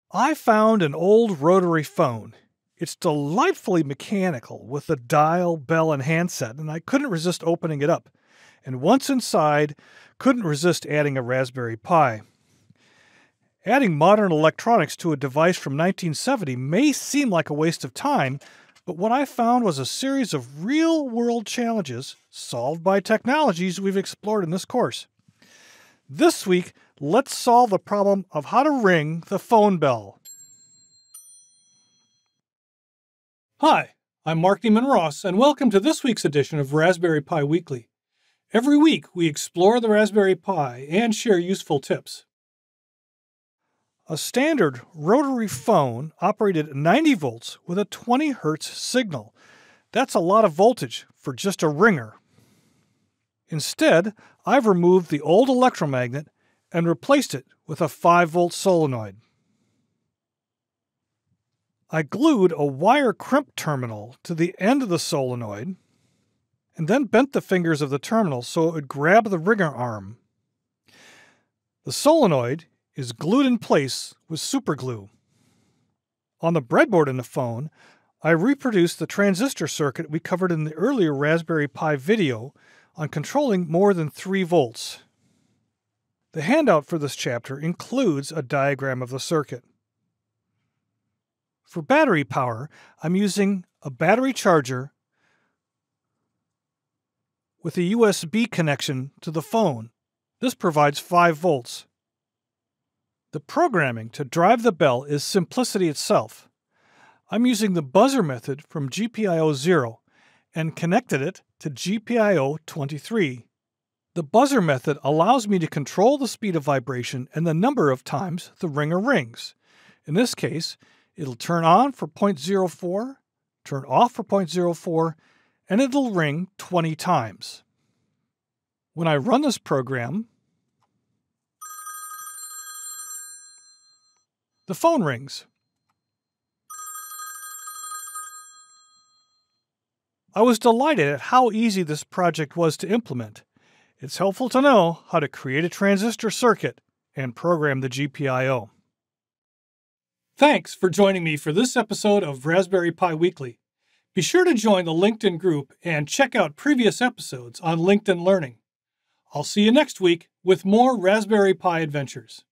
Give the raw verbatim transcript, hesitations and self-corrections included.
I found an old rotary phone. It's delightfully mechanical with a dial, bell, and handset, and I couldn't resist opening it up. And once inside, couldn't resist adding a Raspberry Pi. Adding modern electronics to a device from nineteen seventy may seem like a waste of time, but what I found was a series of real-world challenges solved by technologies we've explored in this course. This week, let's solve the problem of how to ring the phone bell. Hi, I'm Mark Neiman Ross, and welcome to this week's edition of Raspberry Pi Weekly. Every week, we explore the Raspberry Pi and share useful tips. A standard rotary phone operated at ninety volts with a twenty hertz signal. That's a lot of voltage for just a ringer. Instead, I've removed the old electromagnet and replaced it with a five volt solenoid. I glued a wire crimp terminal to the end of the solenoid and then bent the fingers of the terminal so it would grab the ringer arm. The solenoid is glued in place with superglue. On the breadboard in the phone, I reproduced the transistor circuit we covered in the earlier Raspberry Pi video on controlling more than three volts. The handout for this chapter includes a diagram of the circuit. For battery power, I'm using a battery charger with a U S B connection to the phone. This provides five volts. The programming to drive the bell is simplicity itself. I'm using the buzzer method from G P I O zero and connected it to G P I O twenty-three. The buzzer method allows me to control the speed of vibration and the number of times the ringer rings. In this case, it'll turn on for zero point zero four, turn off for zero point zero four, and it'll ring twenty times. When I run this program, the phone rings. I was delighted at how easy this project was to implement. It's helpful to know how to create a transistor circuit and program the G P I O. Thanks for joining me for this episode of Raspberry Pi Weekly. Be sure to join the LinkedIn group and check out previous episodes on LinkedIn Learning. I'll see you next week with more Raspberry Pi adventures.